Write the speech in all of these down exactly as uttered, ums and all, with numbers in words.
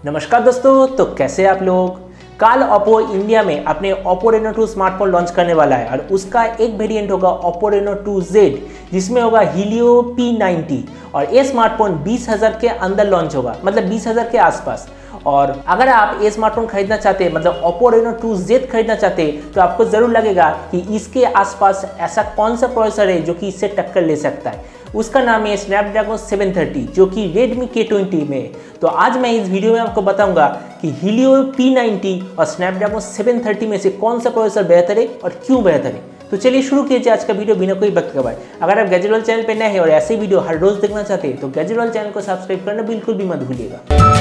नमस्कार दोस्तों, तो कैसे आप लोग। कल ओप्पो इंडिया में अपने Oppo Reno two smartphone launch करने वाला है और उसका एक वेरिएंट होगा ओप्पो रेनो टू जेड जिसमें होगा हीलियो पी नाइंटी और ये स्मार्टफोन बीस हज़ार के अंदर लॉन्च होगा, मतलब बीस हज़ार के आसपास। और अगर आप ये स्मार्टफोन खरीदना चाहते हैं, मतलब ओप्पो रेनो टू जेड खरीदना चाहते हैं, तो आपको ज़रूर लगेगा कि इसके आसपास ऐसा कौन सा प्रोसेसर है जो कि इससे टक्कर ले सकता है। उसका नाम है स्नैपड्रैगन सेवन थर्टी जो कि रेडमी के ट्वेंटी में है। तो आज मैं इस वीडियो में आपको बताऊंगा कि हीलियो पी नाइंटी और स्नैपड्रैगन सेवन थर्टी में से कौन सा प्रोसेसर बेहतर है और क्यों बेहतर है। तो चलिए शुरू कीजिए आज का वीडियो बिना कोई वक्त गवाए। अगर आप गैजेट वर्ल्ड चैनल पर नए हैं और ऐसे वीडियो हर रोज देखना चाहते हैं तो गैजेट वर्ल्ड चैनल को सब्सक्राइब करना बिल्कुल भी मत भूलिएगा।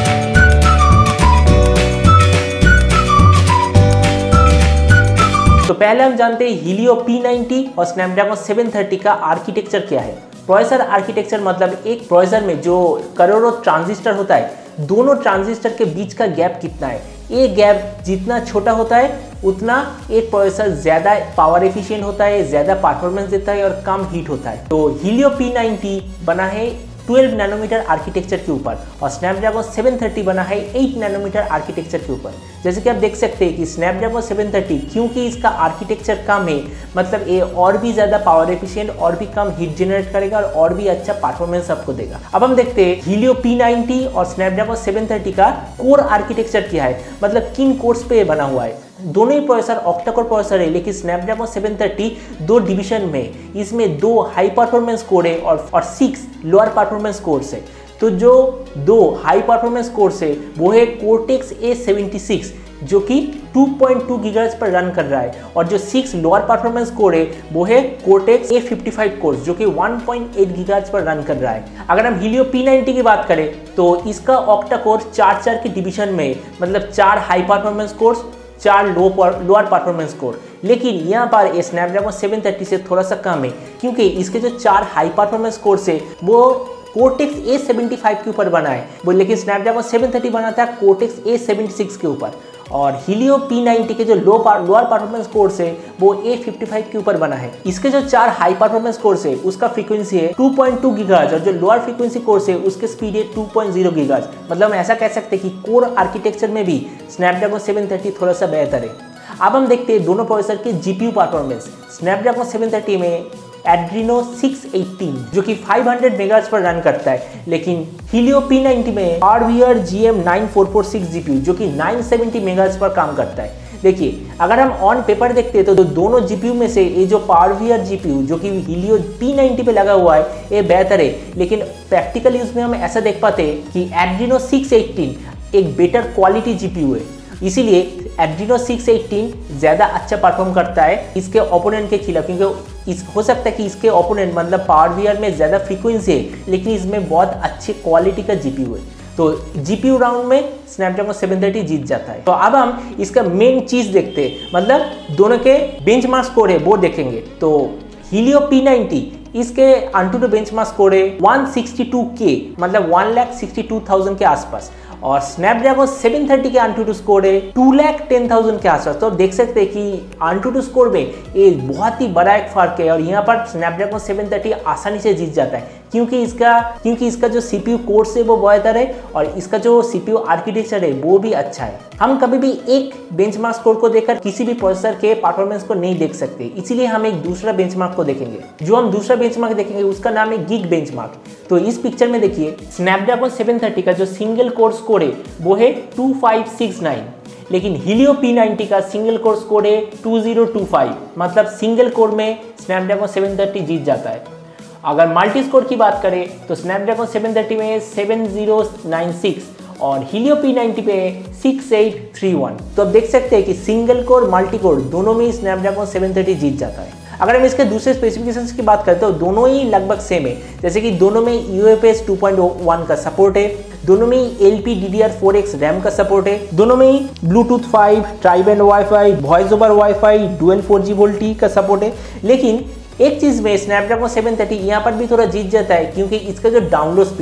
तो पहले हम जानते हैं हीलियो पी नाइंटी और स्नैपड्रैगन सेवन थर्टी का आर्किटेक्चर क्या है। प्रोसेसर आर्किटेक्चर मतलब एक प्रोसेसर में जो करोड़ों ट्रांजिस्टर होता है, दोनों ट्रांजिस्टर के बीच का गैप कितना है। ये गैप जितना छोटा होता है उतना एक प्रोसेसर ज़्यादा पावर एफिशिएंट होता है, ज़्यादा परफॉर्मेंस देता है और कम हीट होता है। तो हीलियो पी नाइंटी बना है ट्वेल्व नैनोमीटर आर्किटेक्चर के ऊपर और स्नैपड्रैगन सेवन थर्टी बना है एट नैनोमीटर आर्किटेक्चर के ऊपर। जैसे कि आप देख सकते हैं कि स्नैपड्रैगन सेवन थर्टी क्योंकि इसका आर्किटेक्चर कम है, मतलब ये और भी ज़्यादा पावर एफिशिएंट और भी कम हीट जनरेट करेगा और, और भी अच्छा परफॉर्मेंस आपको देगा। अब हम देखते हैं हीलियो पी नाइंटी और स्नैपड्रैगन सेवन थर्टी का कोर आर्किटेक्चर क्या है, मतलब किन कोर्स पे बना हुआ है। दोनों ही प्रोसेसर ऑक्टा कोर प्रोसेसर है, लेकिन स्नैपड्रैगन सेवन थर्टी दो डिवीजन में, इसमें दो हाई परफॉर्मेंस कोर है और और सिक्स लोअर परफॉर्मेंस कोर्स है। तो जो दो हाई परफॉर्मेंस कोर्स है वो है कोर्टेक्स ए सेवेंटी सिक्स जो कि टू पॉइंट टू गीगाहर्ट्ज़ पर रन कर रहा है और जो सिक्स लोअर परफॉर्मेंस कोर है वो है Cortex A fifty five cores जो कि वन पॉइंट एट गीगाहर्ट्ज़ पर रन कर रहा है। अगर हम हीलियो पी नाइंटी की बात करें तो इसका ऑक्टा कोर चार चार के डिवीजन में, मतलब चार हाई परफॉर्मेंस कोर्स, चार लो लोअर परफॉर्मेंस कोर। लेकिन यहाँ पर स्नैपड्रैगन सेवन थर्टी से थोड़ा सा कम है क्योंकि इसके जो चार हाई परफॉर्मेंस कोर्स है वो कोर्टेक्स ए सेवेंटी फाइव के ऊपर बना है वो, लेकिन स्नैपड्रैगन सेवन थर्टी बना था कोर्टेक्स ए सेवेंटी सिक्स के ऊपर। और हीलियो पी नाइंटी के जो लो लोअर परफॉर्मेंस कोर्स है वो ए फिफ्टी फाइव के ऊपर बना है। इसके जो चार हाई परफॉर्मेंस कोर्स है उसका फ्रीक्वेंसी है टू पॉइंट टू गीगाहर्ट्ज़ और जो लोअर फ्रीक्वेंसी कोर्स है उसके स्पीड है टू पॉइंट ज़ीरो गीगाहर्ट्ज़। मतलब हम ऐसा कह सकते हैं कि कोर आर्किटेक्चर में भी स्नैपड्रैगन सेवन थर्टी थोड़ा सा बेहतर है। अब हम देखते हैं दोनों प्रोसेसर के GPU performance. Snapdragon seven thirty में एड्रीनो सिक्स एटीन जो कि फाइव हंड्रेड मेगाहर्ट्ज़ पर रन करता है, लेकिन हीलियो पी नाइंटी में hardware G M nine four four six GPU जो कि नाइन सेवेंटी मेगाहर्ट्ज़ पर काम करता है। देखिए अगर हम ऑन पेपर देखते हैं तो दोनों जीपीयू में से ये जो पावरवीयर जीपीयू जो कि हीलियो पी नाइंटी पे लगा हुआ है ये बेहतर है, लेकिन प्रैक्टिकल यूज में हम ऐसा देख पाते हैं कि एड्रीनो सिक्स एटीन एक बेटर क्वालिटी जीपीयू है, इसीलिए एड्रीनो सिक्स एटीन ज़्यादा अच्छा परफॉर्म करता है इसके ओपोनेंट के खिलाफ। क्योंकि इस हो सकता है कि इसके ओपोनेंट मतलब पावरवीयर में ज़्यादा फ्रीक्वेंसी है लेकिन इसमें बहुत अच्छे क्वालिटी का जीपीयू है, तो जीपीयू राउंड में स्नैपड्रैगन सेवन थर्टी जीत जाता है। तो अब हम इसका मेन चीज़ देखते हैं, मतलब दोनों के बेंचमार्क स्कोर है वो देखेंगे। तो हीलियो पी नाइंटी इसके अंटूटू बेंचमार्क स्कोर है वन सिक्सटी टू के, मतलब one lakh sixty two thousand के आसपास, और स्नैपड्रैगन सेवन थर्टी के अंटूटू स्कोर है टू लाख टेन थाउजेंड के आसपास। तो देख सकते हैं कि अंटूटू स्कोर में ये बहुत ही बड़ा एक फर्क है और यहाँ पर स्नैपड्रैगन सेवन थर्टी आसानी से जीत जाता है क्योंकि इसका क्योंकि इसका जो सीपीयू कोर्स है वो बेहतर है और इसका जो सीपीयू आर्किटेक्चर है वो भी अच्छा है। हम कभी भी एक बेंचमार्क स्कोर को देखकर किसी भी प्रोसेसर के परफॉर्मेंस को नहीं देख सकते, इसीलिए हम एक दूसरा बेंचमार्क को देखेंगे। जो हम दूसरा बेंचमार्क देखेंगे उसका नाम है गीक बेंचमार्क। तो इस पिक्चर में देखिए स्नैपड्रैगन सेवन थर्टी का जो सिंगल कोर स्कोर है वो है टू फाइव सिक्स नाइन, लेकिन हीलियो पी नाइंटी का सिंगल कोर स्कोर है टू ज़ीरो टू फाइव, मतलब सिंगल कोर में स्नैपड्रैगन सेवन थर्टी जीत जाता है। अगर मल्टी स्कोर की बात करें तो स्नैपड्रैगन सेवन थर्टी में सेवन ज़ीरो नाइन सिक्स और हीलियो पी नाइंटी पे सिक्स एट थ्री वन। तो आप देख सकते हैं कि सिंगल कोर मल्टी कोर दोनों में स्नैपड्रैगन सेवन थर्टी जीत जाता है। अगर हम इसके दूसरे स्पेसिफिकेशंस की बात करते हैं तो दोनों ही लगभग सेम है, जैसे कि दोनों में U F S two point one का सपोर्ट है, दोनों में ही L P D D R four X RAM का सपोर्ट है, दोनों में ही Bluetooth five, tri band wifi, voice over wifi, dual four G VoLTE का सपोर्ट है। लेकिन एक चीज़ में स्नैपड्रैगन सेवन थर्टी यहाँ पर भी थोड़ा जीत जाता है क्योंकि इसका जो डाउनलोड स्पीड है,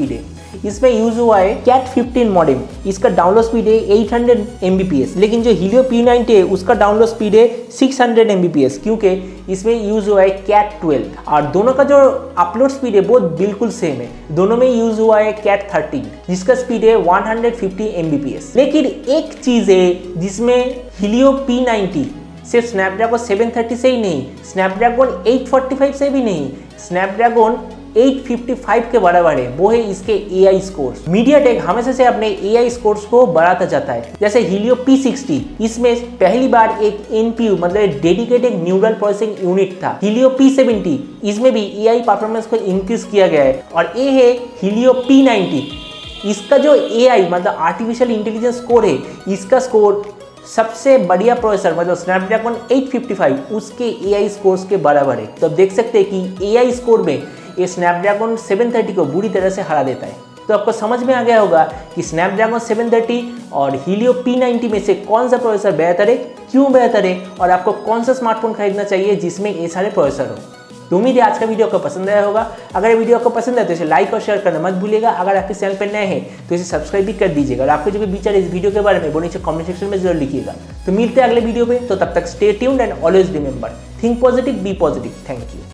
इसमें यूज हुआ है कैट फिफ्टीन मॉडेम। इसका डाउनलोड स्पीड है eight hundred M B P S, लेकिन जो हीलियो पी नाइंटी है उसका डाउनलोड स्पीड है six hundred M B P S, क्योंकि इसमें यूज हुआ है कैट ट्वेल्व। और दोनों का जो अपलोड स्पीड है वो बिल्कुल सेम है। दोनों में यूज हुआ है कैट थर्टीन जिसका स्पीड है one hundred fifty M B P S. लेकिन एक चीज है जिसमें हीलियो पी नाइंटी सिर्फ स्नैपड्रैगन सेवन थर्टी से ही नहीं, स्नैपड्रैगन एट फोर्टी फाइव से भी नहीं, स्नैपड्रैगन एट फिफ्टी फाइव के बराबर है, वो है इसके ए आई स्कोर्स। मीडियाटेक हमेशा से अपने ए आई स्कोर्स को बढ़ाता जाता है। जैसे हीलियो पी सिक्सटी, इसमें पहली बार एक एन पी यू मतलब डेडिकेटेड न्यूरल प्रोसेसिंग यूनिट था। हीलियो पी सेवेंटी, इसमें भी ए आई परफॉर्मेंस को इंक्रीज किया गया है। और ये है हीलियो पी नाइंटी, इसका जो ए आई मतलब आर्टिफिशियल इंटेलिजेंस स्कोर है, इसका स्कोर सबसे बढ़िया प्रोसेसर मतलब स्नैपड्रैगन एट फिफ्टी फाइव उसके ए आई स्कोर्स के बराबर है। तो अब देख सकते हैं कि ए आई स्कोर में ये स्नैपड्रैगन सेवन थर्टी को बुरी तरह से हरा देता है। तो आपको समझ में आ गया होगा कि स्नैपड्रैगन सेवन थर्टी और हीलियो पी नाइंटी में से कौन सा प्रोसेसर बेहतर है, क्यों बेहतर है, और आपको कौन सा स्मार्टफोन खरीदना चाहिए जिसमें ये सारे प्रोसेसर हो। तो उम्मीद है आज का वीडियो आपको पसंद आया होगा। अगर ये वीडियो आपको पसंद है तो इसे लाइक और शेयर करना मत भूलिएगा। अगर आपके चैनल पर नए हैं तो इसे सब्सक्राइब भी कर दीजिएगा। और आपको जो भी विचार इस वीडियो के बारे में वो नीचे कमेंट सेक्शन में जरूर लिखिएगा। तो मिलते हैं अगले वीडियो में, तो तब तक stay tuned and always remember, think positive, be positive. Thank you.